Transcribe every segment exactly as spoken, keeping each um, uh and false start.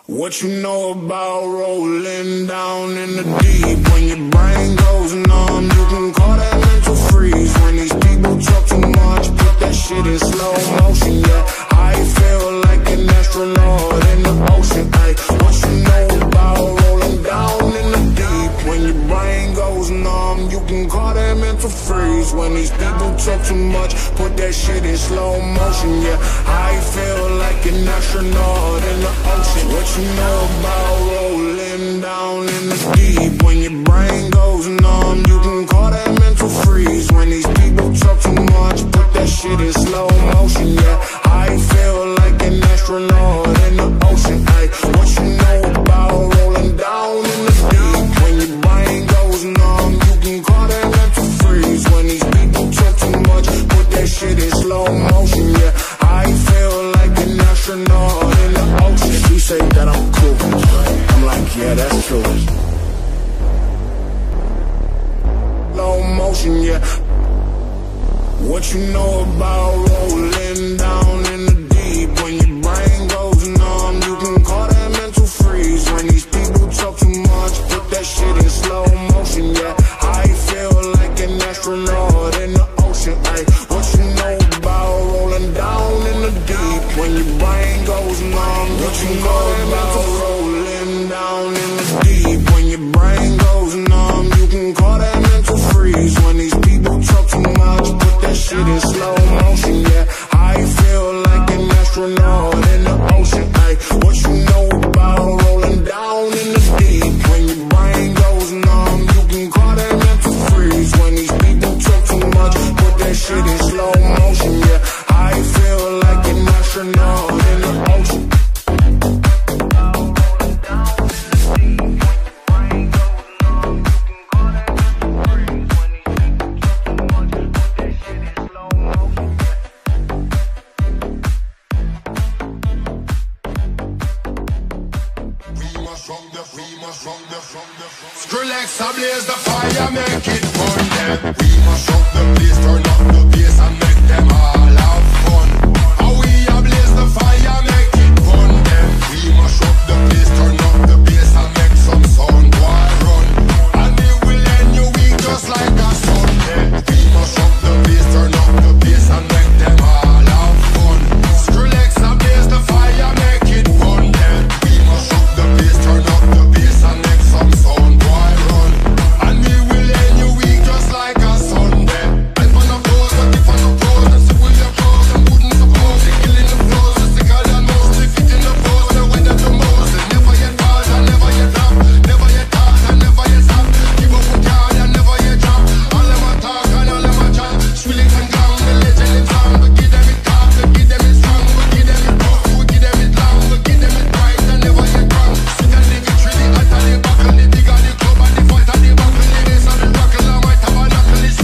What you know about rolling down in the deep? When your brain goes numb, you can call that mental freeze. When these people talk too much, put that shit in slow motion. Yeah, I feel like an astronaut in the ocean. Ay, what you know about rolling down in the deep? When your brain goes numb, you can call that mental freeze. When these people talk too much, put that shit in slow motion. Yeah, I feel like an astronaut in the ocean. What you know about rolling down in the deep? When your brain goes numb, you can call that mental freeze. When these people talk too much, put that shit in slow motion. Yeah, I feel like an astronaut in the ocean. Ay, what you know about rolling down in the deep? When your brain goes numb, you can call that mental freeze. When these people talk too much, put that shit in slow motion. Yeah, I feel like an astronaut in the ocean. You say that I'm cool, I'm like, yeah, that's true. Slow motion, yeah. What you know about rolling down in the deep? When your brain goes numb, you can call that mental freeze. When these people talk too much, put that shit in slow motion, yeah. I feel like an astronaut in the ocean. Ay, what you know about rolling down in the deep? When your brain goes numb, what you know about rolling down in the deep? When your brain goes numb, you can call that mental freeze. When these people talk too much, put that shit in slow motion, yeah. I feel like an astronaut in the ocean. Ay, what you know about rolling down in the deep? When your brain goes numb, you can call that mental freeze. When these people talk too much, put that shit in slow motion, yeah. I feel like an astronaut in the ocean. Skrillex, I blaze the fire, make it burn them. We must up the place, turn up the bass and make them all have fun. How we a blaze the fire, make it burn them. We must up the place, turn up the bass and make some sound, boy run. And it will end your week just like a Sunday. We must up the place, turn up the bass and make them all have fun. Skrillex, I blaze the fire, make it burn them. We must up the place, turn up the bass and make some sound, boy run. And we will end your week just like a Sunday. I'm on a pose, but if I'm a pose, then so will your pose and wouldn't suppose. They're killing the flows, it's sicker than most. They fit in the pose, they went at the most. They never yet pause, and never yet drop. Never yet talk, and never yet stop. Give up with God, and never yet drop. All them a talk, and all them a chat. Swilling and gong, the legend is long. We give them it calm, we give them it strong. We give them it rough, we give them it long. We give them it bright, and never yet wrong. Sweet and the victory, the hot and the buckle. The dig and the club, and the fight and the buckle. The bass and the rockle, I might have a knuckle. It's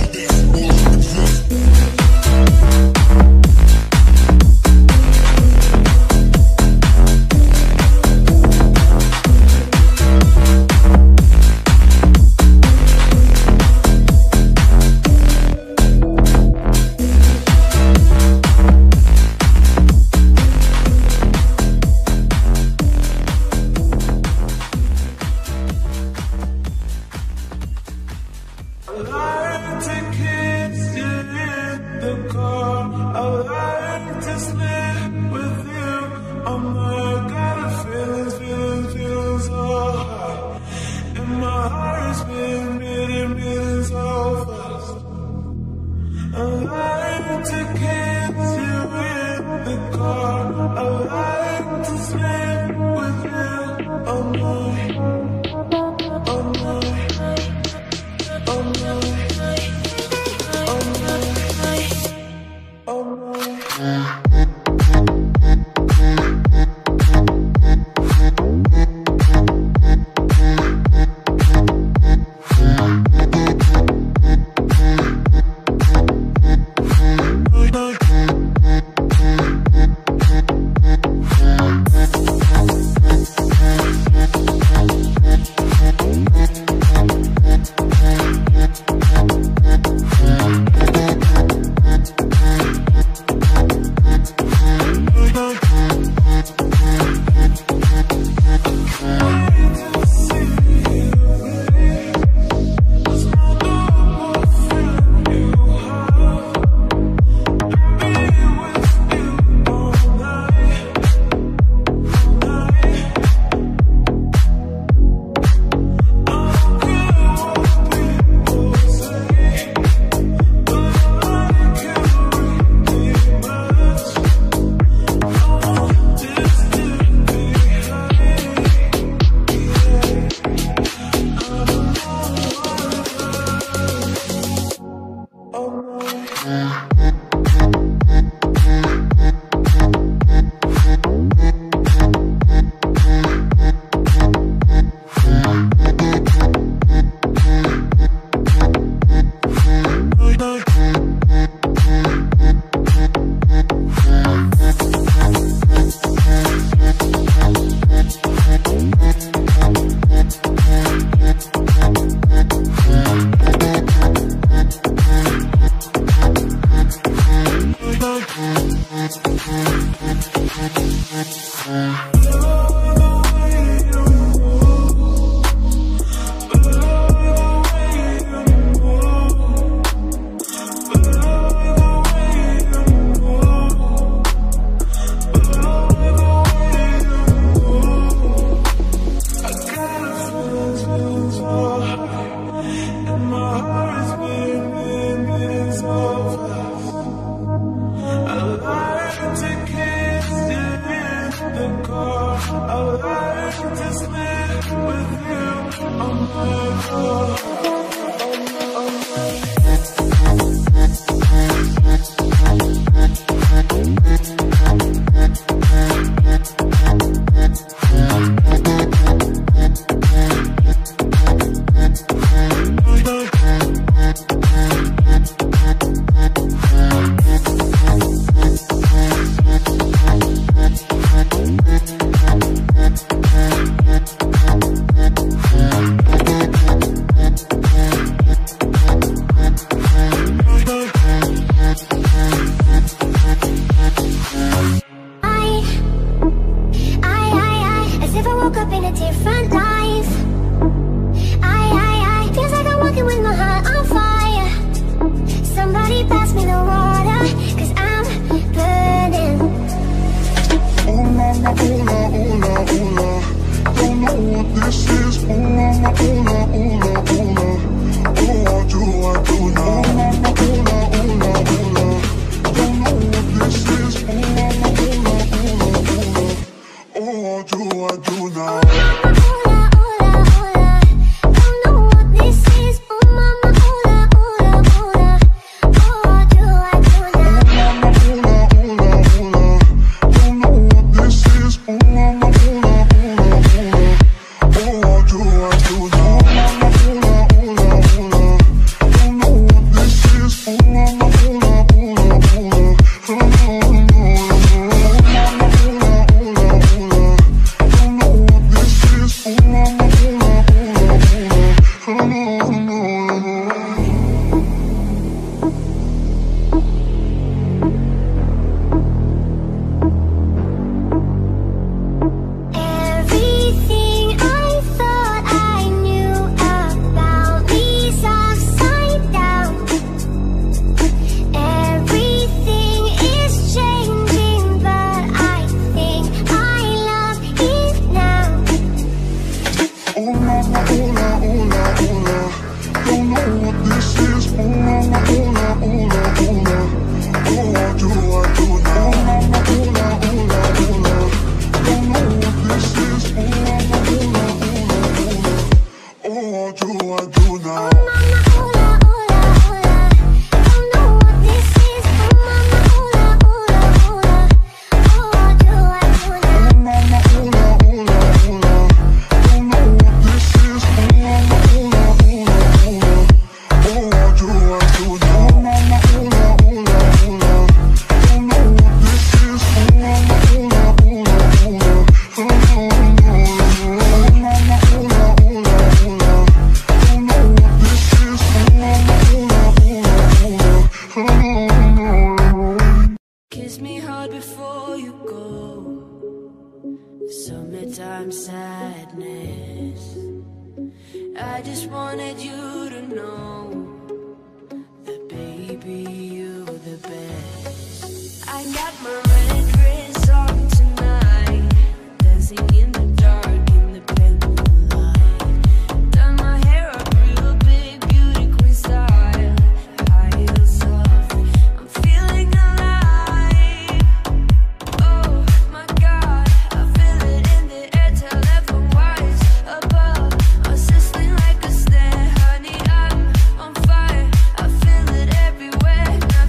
I like to kiss you in the car. I like to sleep with you. Oh my God, I feelings, feelings, feelings so high. And my heart is beating, beating, beating so fast. I like to kiss you in the car. I like to sleep with you. Oh my, oh my. Oh no, oh no, oh no. Everywhere.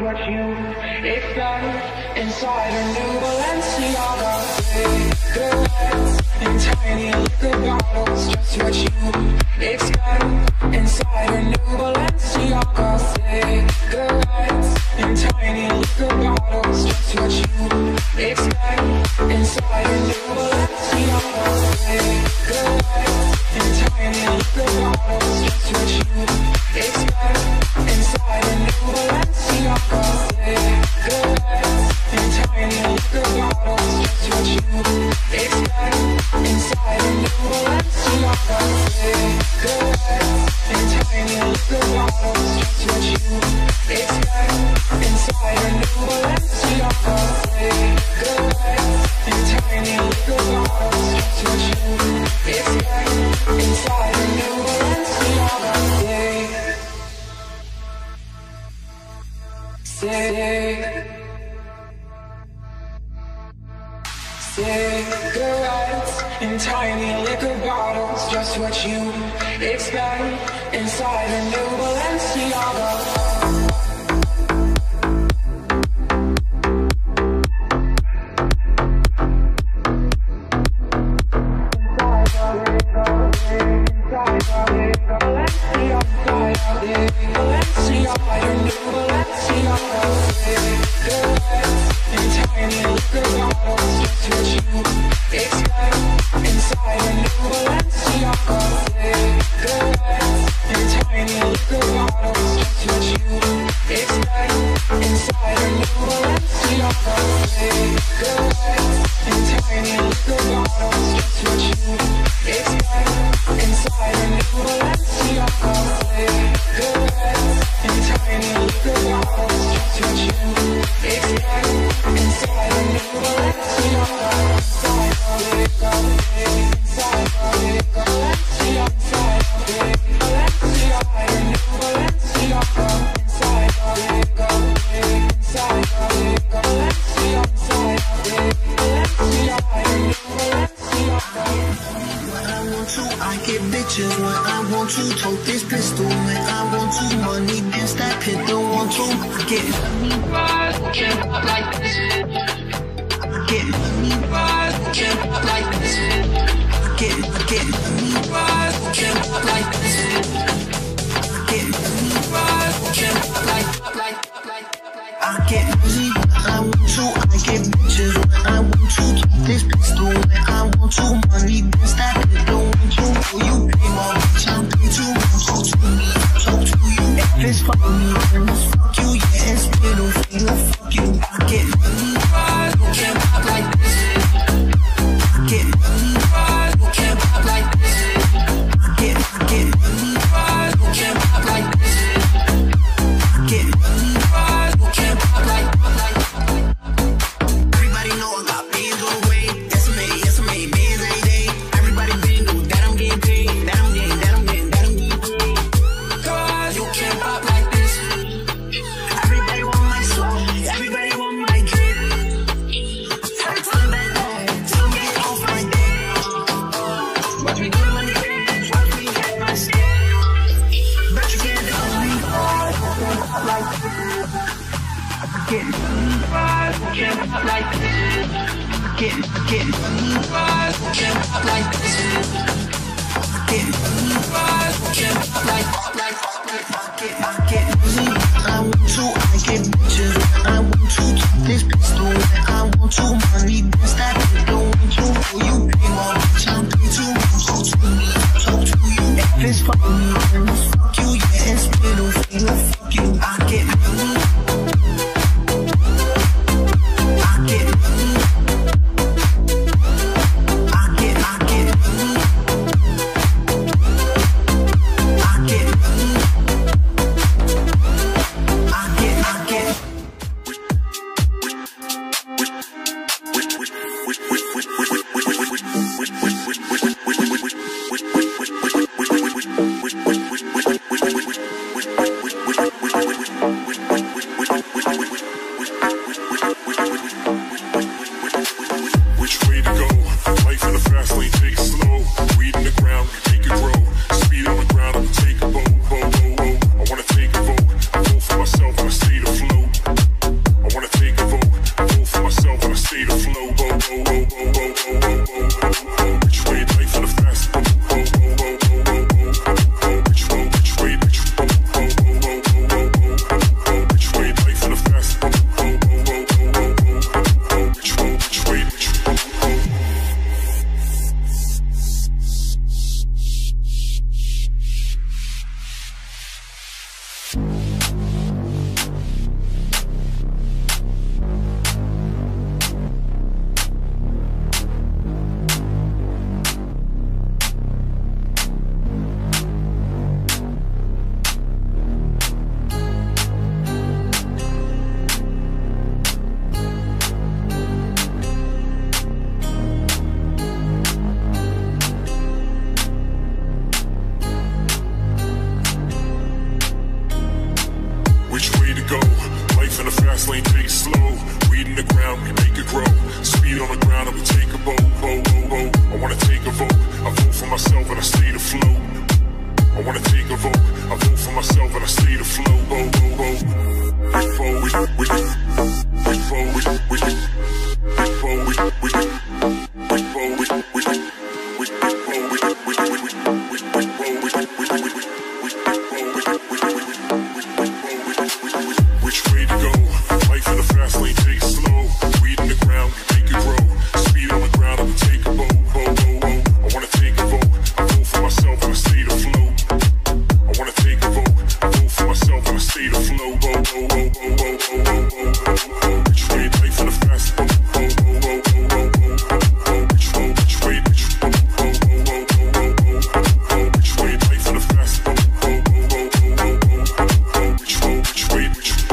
what you expect inside a new Balenciaga. Cigarettes in tiny liquor bottles, just what you expect inside a new Balenciaga. Cigarettes in tiny liquor bottles, just what you expect inside a new Balenciaga. Cigarettes in tiny liquor bottles, just what you expect inside a new Balenciaga. Cigarettes in tiny liquor bottles, just what you expect inside a new Balenciaga. Cigarettes in tiny liquor bottles, just what you expect inside a new Balenciaga. Cigarettes in tiny liquor bottles, just what you expect inside a new Balenciaga. Cigarettes in tiny liquor bottles, just what you expect inside a new Balenciaga. fast lane, take it slow. Weed in the ground, we make it grow. Speed on the ground and we take a boat, boat, boat, boat. I wanna take a vote, I vote for myself and I stay afloat. I wanna take a vote, I vote for myself and I stay afloat, boat, boat, boat. We vote, we, we, we vote, we, we, we vote, we, we, we vote, we, we, which way to go? Life in the fast lane, take it slow. Weed in the ground, we make it grow. Speed on the ground, I will take a boat, boat, boat, boat. I wanna take a vote, I vote for myself and I stay afloat. I wanna take a vote, I vote for myself and I stay afloat, boat, boat, boat, boat, boat, boat, boat, boat. Which way? Life in the fast boat, boat, boat, boat, boat, boat, boat. Which way? Which way? Which way? Boat, boat, boat, boat, boat, boat, boat. Which way? Life in the fast boat, boat, boat, boat, boat, boat, boat. Which way? Which way? Which way?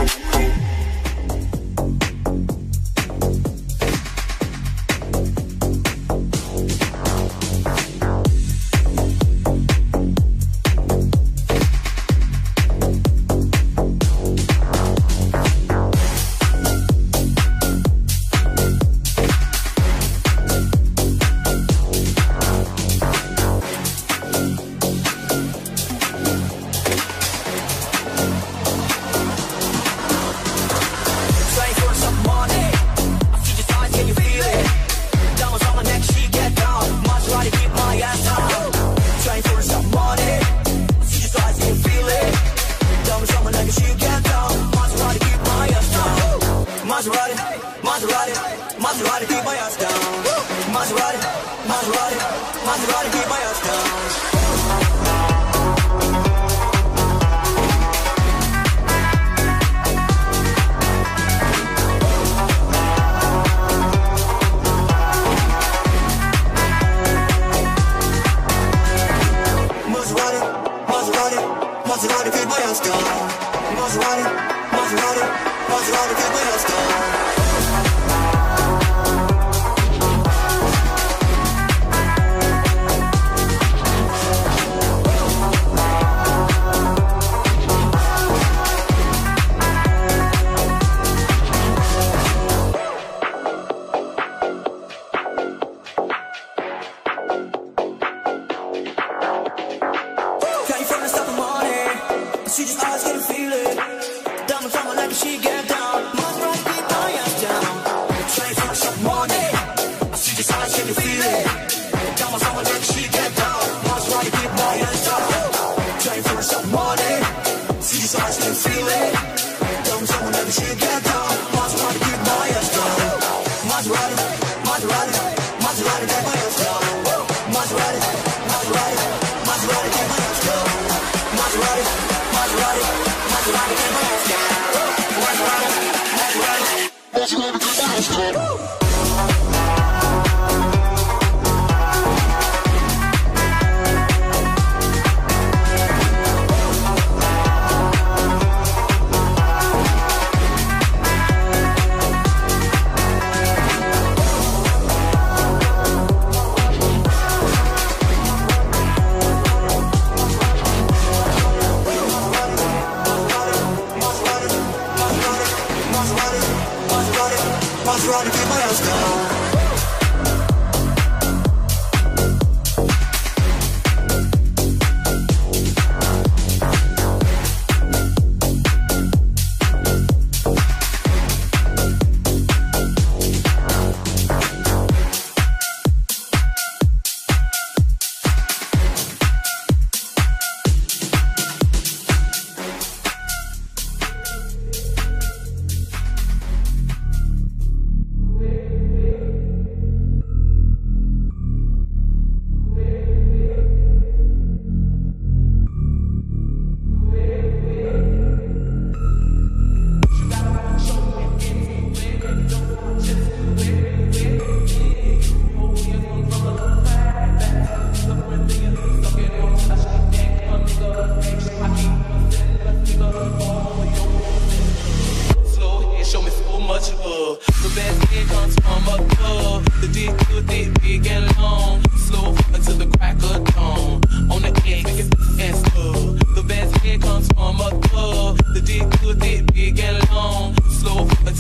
The dick good, thick, big and long. Slow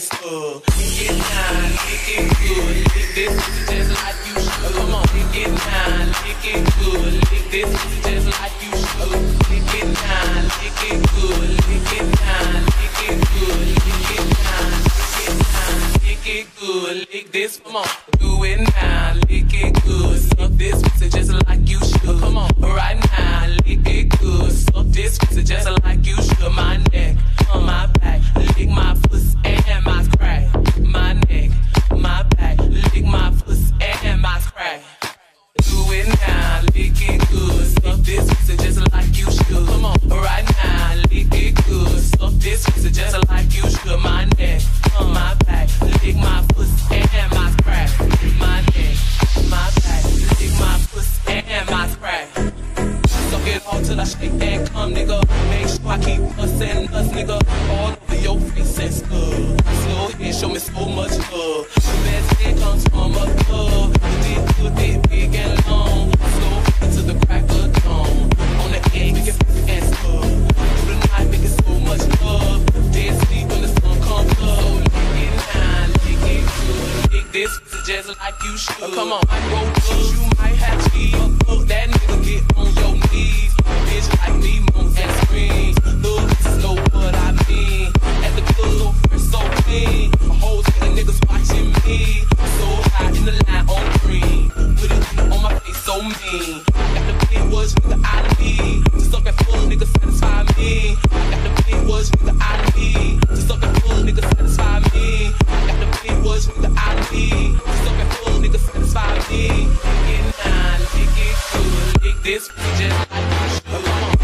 stuff. Lick it down, lick it good. Lick this pussy just like you should. Come on, lick it down, lick it good. Lick this pussy just like you should. Lick it down, lick it good. Lick it down, lick it good. Lick it down, lick it down, lick it good. Lick this, come on, do it now. Lick it good. Suck this pussy just like you should. Come on, right now, lick it good. Suck this pussy just like you should. My neck, on my back, lick my pussy and my crack. My neck, my back, lick my pussy and my crack. Do it now, lick it good. Suck this pussy just like you should. Come on, right now, lick it good. Suck this pussy just like you should. My neck, on my back, lick my pussy and my crack. My neck, my back, lick my pussy and my crack. Suck it all till I shake and come, nigga. Make sure I keep us and us, nigga. All over your face and stuff. Slow head, show me so much love. The best head comes from up above. The dick good, dick big and long. Slow into the crack of dawn. On the edge, make it and stuff. Through the night, make it so much love. Dead sleep when the sun comes up. So lick it down, lick it good. Lick this just like you should. Come on, I roll drugs, you might have cheese. Look, that nigga get on your knees. Bitch like me, moans and screams. Look, this is know what I mean. At the club, so fresh, so clean. A whole team of niggas watching me. So high in the line on green. Put it on my face, so mean. I got the big words, nigga, I need. To suck and full, nigga, satisfy me. I got the big words, nigga, I need. To suck and full, nigga, satisfy me. I got the big words, nigga, I need. To suck and full, nigga, satisfy me. Lick it down, lick it good. Lick this just like you should. Come on.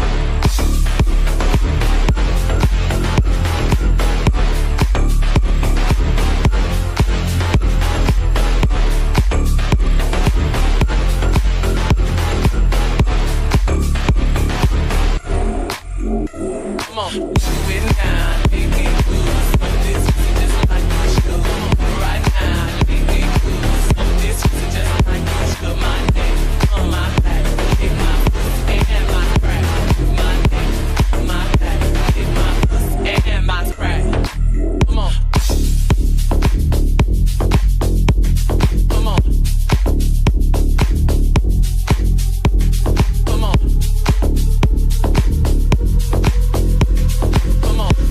Come on, do it now, lick it good. Suck this pussy just like you should. Come on, right now, lick it good. Suck this pussy just like you should. My neck, on my back, lick my pussy and my crack. My neck, my back, lick my pussy and my crack. Come on. Come on. Come on. Come on.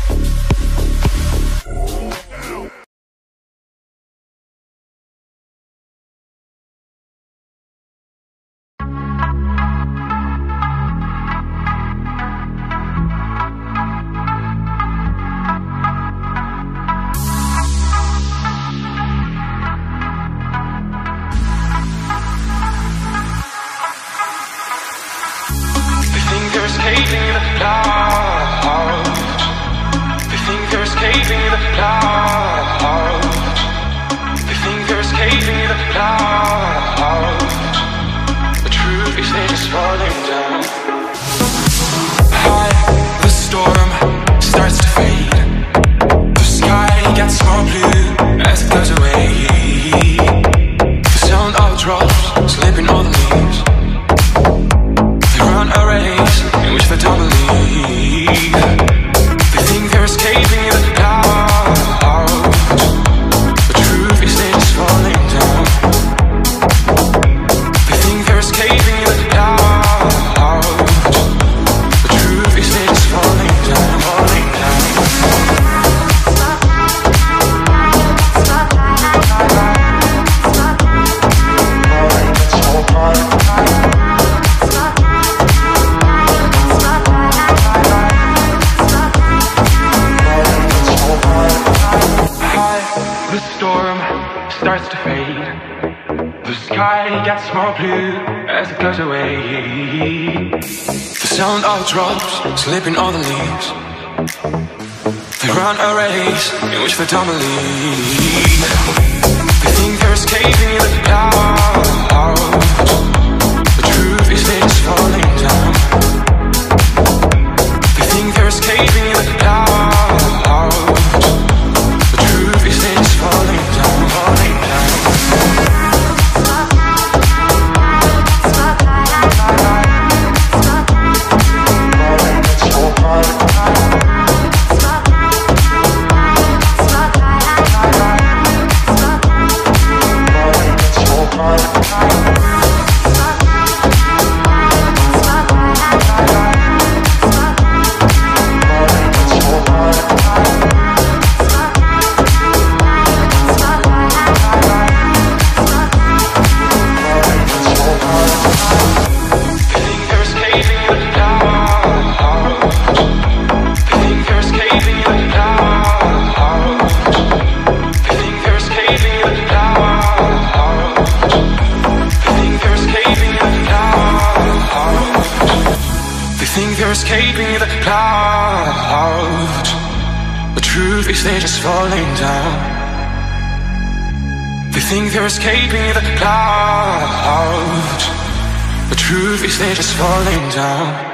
They think they're escaping the clouds. They think they're escaping the clouds. They think they're escaping the clouds. The truth is they're just falling down. High, the storm starts to fade. The sky gets more blue as it flies away. The sound of drops slipping on the leaves. They run a race in which they don't believe. They think they're escaping the clouds. The truth is they're just falling down. They think they're escaping the clouds. The truth is they're just falling down, falling down. The storm starts to fade. The sky gets more blue as it goes away. The sound of drops slipping on the leaves. They run a race in which they don't believe. They think they're escaping the clouds. The truth is they're just falling down. They think they're escaping the clouds. The truth is they're just falling down, falling down. Stop. truth is they're just falling down. They think they're escaping the clouds. The truth is they're just falling down.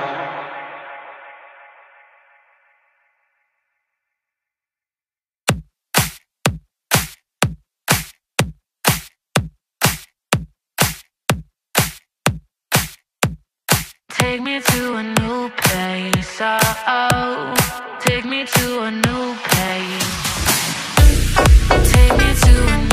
Take me to a new place, oh, take me to a new place. Take me to a new